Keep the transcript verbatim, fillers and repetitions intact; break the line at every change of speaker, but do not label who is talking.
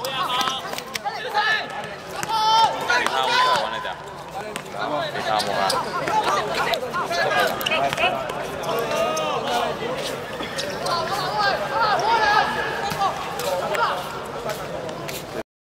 给他，我玩了点。给他摸啊。